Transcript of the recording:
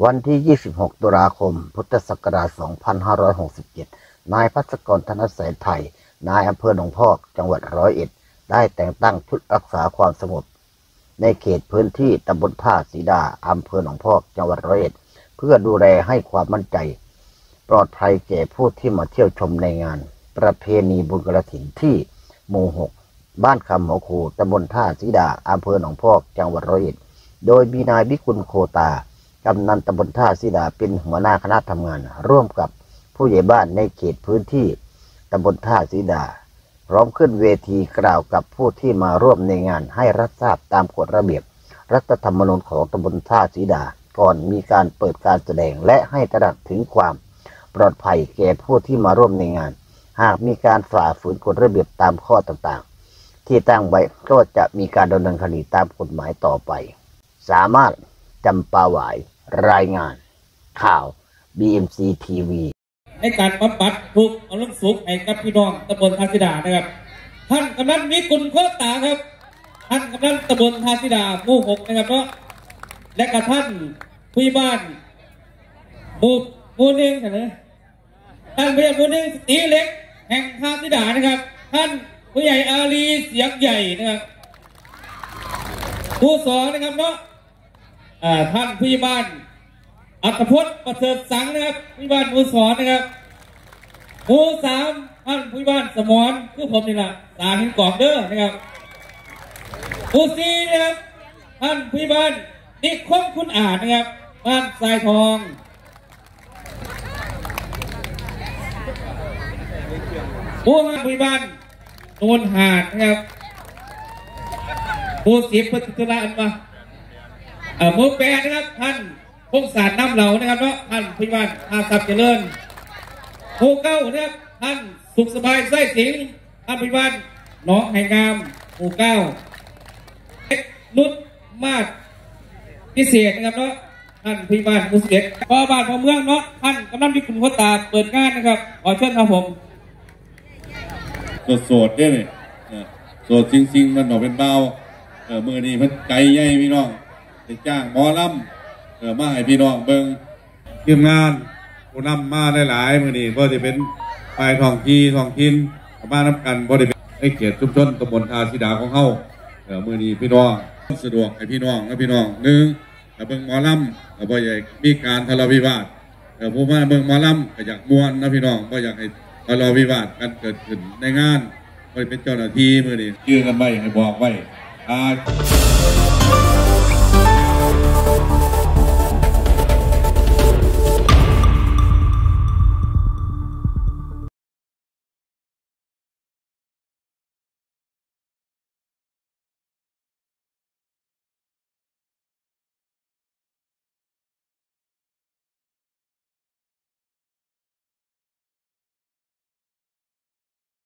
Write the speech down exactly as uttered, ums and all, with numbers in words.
วันที่ ยี่สิบหก ตุลาคม พุทธศักราช สองพันห้าร้อยหกสิบเจ็ด นายภัสกร ธนเสนไทย นายอำเภอหนองพอก จังหวัดร้อยเอ็ด ได้แต่งตั้งชุดรักษาความสงบในเขตพื้นที่ตำบลท่าสีดา อำเภอหนองพอก จังหวัดร้อยเอ็ด เพื่อดูแลให้ความมั่นใจปลอดภัยแก่ผู้ที่มาเที่ยวชมในงานประเพณีบุญกฐินที่หมู่ หก บ้านคำหัวคูตำบลท่าสีดา อำเภอหนองพอก จังหวัดร้อยเอ็ด โดยมีนายวิกุลโคตากำนันตำบลท่าสีดาเป็นหัวหน้าคณะทำงานร่วมกับผู้ใหญ่บ้านในเขตพื้นที่ตำบลท่าสีดาพร้อมขึ้นเวทีกล่าวกับผู้ที่มาร่วมในงานให้รับทราบตามกฎระเบียบรัฐธรรมนูญของตำบลท่าสีดาก่อนมีการเปิดการแสดงและให้ตระหนักถึงความปลอดภัยแก่ผู้ที่มาร่วมในงานหากมีการฝ่าฝืนกฎระเบียบตามข้อต่างๆที่ตั้งไว้ก็จะมีการดำเนินคดีตามกฎหมายต่อไปสามารถจำปาหวายรายงานข่าว บี เอ็ม ซี ที วีในการบำบัดทุกข์อารมณ์สุขให้กับพี่น้องตำบลท่าสีดานะครับท่านกำนันวิกุลโคตาครับท่านกำนันตำบลท่าสีดาหมู่หกนะครับเนาะและกับท่านผู้บ้านหมู่หมู่หนึ่งนะท่านผู้ใหญ่หมู่หนึ่งตีเล็กแห่งท่าสีดานะครับท่านผู้ใหญ่อาลีเสียงใหญ่นะครับผู้สองนะครับเนาะท่านผู้บ้านอัครพจน์ประเสริฐสังนะครับผู้บ้านหมู่สองนะครับหมู่สามท่านผู้บ้านสมรคือผมนี่แหละสามหินกอกเด้อนะครับหมู่สี่นะครับท่านผู้บ้านนิคมคุณอาจนะครับบ้านทรายทองหมู่ห้าผู้บ้านโนนหาดนะครับหมู่สิบพัฒนาอันมาหมู่แปดนะครับท่านพงศาสตร์น้ำเหลานะครับเนาะท่านผู้บ้านอาศัพย์เจริญหมู่เก้านะครับท่านสุขสบายไส้สิงท่านผู้บ้านหนองไห่งามหมู่เก้านุชมาศพิเศษนะครับเนาะท่านผู้บ้านหมู่สิบเอ็ดพอบ้านพอเมืองเนาะท่านกำนันวิกุลโคตาเปิดงานนะครับขอเชิญครับผมโสดๆได้เลยโสดจริงๆมันออกเป็นเบาเออมือนี้มันใจใหญ่พี่น้องจะจ้างหมอลำเออมาให้พี่น้องเบิ่งทีมงานผู้นำมาหลายๆมือนี้ก็จะเป็นฝ่ายท้องที่ท้องถิ่นมาน้ำกันก็จะเป็นไอ้เกียรติชุมชนตำบลท่าสีดาของเฮาเออมือนี้พี่น้องสะดวกให้พี่น้องและพี่น้องหนึ่งเบิ่งหมอลำก็บ่อยากมีการทะเลาะวิวาทเออผู้มาเบิ่งหมอลำก็อยากม่วนนะพี่น้องก็อยากให้ทะเลาะวิวาทกันเกิดขึ้นในงานก็เป็นเจ้าหน้าที่มือนี้ชื่อกันไว้ให้บอกไว้อ่า